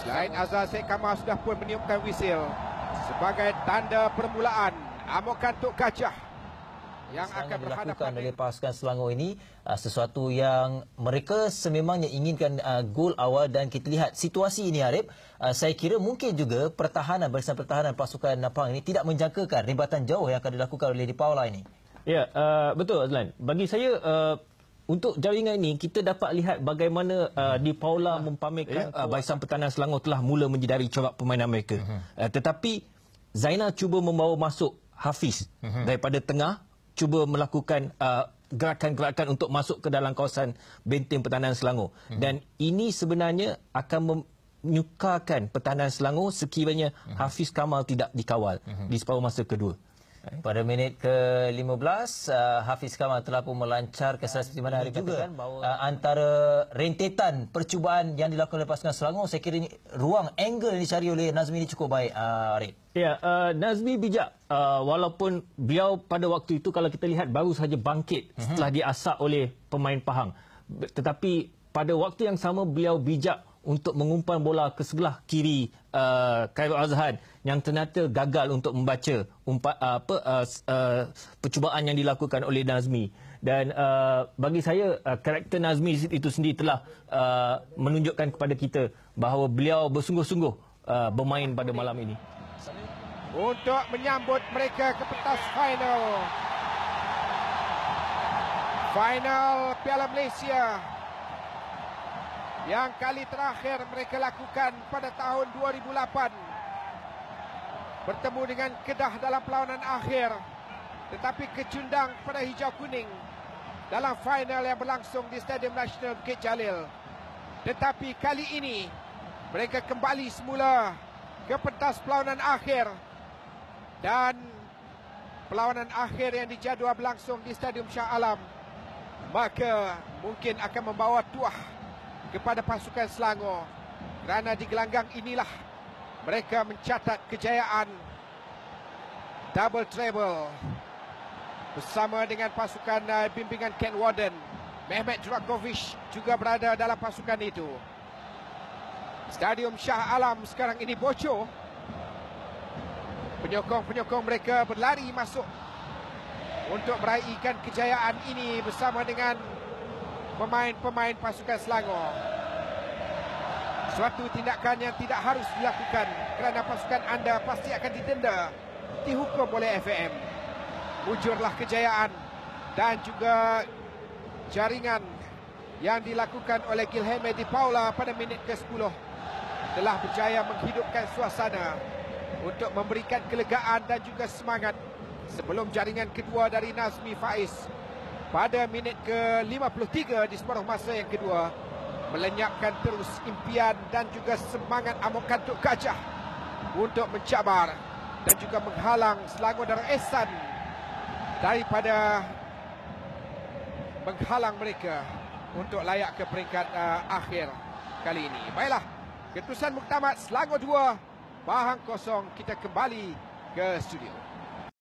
Selain Azhar Sheikh Kamal sudah pun meniupkan wisil sebagai tanda permulaan amukan Tok Gajah yang akan dilakukan oleh pasukan Selangor ini sesuatu yang mereka sememangnya inginkan gol awal, dan kita lihat situasi ini, Arif, saya kira mungkin juga barisan pertahanan pasukan Pahang ini tidak menjangkakan rebatan jauh yang akan dilakukan oleh Di Paula ini. Ya, betul Azlan. Bagi saya untuk jaringan ini kita dapat lihat bagaimana Di Paula mempamerkan barisan pertahanan Selangor telah mula menjidari corak permainan mereka. Tetapi Zainal cuba membawa masuk Hafiz daripada tengah, cuba melakukan gerakan-gerakan untuk masuk ke dalam kawasan benteng pertahanan Selangor. Dan ini sebenarnya akan menyukarkan pertahanan Selangor sekiranya Hafiz Kamal tidak dikawal di separuh masa kedua. Pada minit ke-15, Hafiz Kamal telah pun melancarkan seperti mana Arif katakan bahawa antara rentetan percubaan yang dilakukan oleh pasukan Selangor, saya kira ini ruang angle yang dicari oleh Nazmi ini cukup baik, Arif. Ya, Nazmi bijak. Walaupun beliau pada waktu itu kalau kita lihat baru sahaja bangkit setelah diasak oleh pemain Pahang. Tetapi pada waktu yang sama beliau bijak untuk mengumpan bola ke sebelah kiri Khairul Azhan yang ternyata gagal untuk membaca percubaan yang dilakukan oleh Nazmi. Dan bagi saya karakter Nazmi itu sendiri telah menunjukkan kepada kita bahawa beliau bersungguh-sungguh bermain pada malam ini. Untuk menyambut mereka ke pentas final Piala Malaysia yang kali terakhir mereka lakukan pada tahun 2008, bertemu dengan Kedah dalam perlawanan akhir, tetapi kecundang pada hijau kuning dalam final yang berlangsung di Stadium Nasional Bukit Jalil. Tetapi kali ini mereka kembali semula ke pentas perlawanan akhir, dan perlawanan akhir yang dijadual berlangsung di Stadium Shah Alam, maka mungkin akan membawa tuah kepada pasukan Selangor, kerana di gelanggang inilah mereka mencatat kejayaan double treble bersama dengan pasukan bimbingan Ken Warden. Mehmet Jurakovic juga berada dalam pasukan itu. Stadium Shah Alam sekarang ini bocor. Penyokong-penyokong mereka berlari masuk untuk meraihkan kejayaan ini bersama dengan pemain-pemain pasukan Selangor. Suatu tindakan yang tidak harus dilakukan kerana pasukan anda pasti akan didenda, dihukum oleh FAM. Mujurlah kejayaan dan juga jaringan yang dilakukan oleh Guilherme Di Paula pada minit ke-10 telah berjaya menghidupkan suasana untuk memberikan kelegaan dan juga semangat sebelum jaringan kedua dari Nazmi Faiz pada minit ke-53 di separuh masa yang kedua melenyapkan terus impian dan juga semangat amukan Tok Gajah untuk mencabar dan juga menghalang Selangor Darul Ehsan daripada menghalang mereka untuk layak ke peringkat akhir kali ini. Baiklah, keputusan muktamad Selangor 2, Pahang 0. Kita kembali ke studio.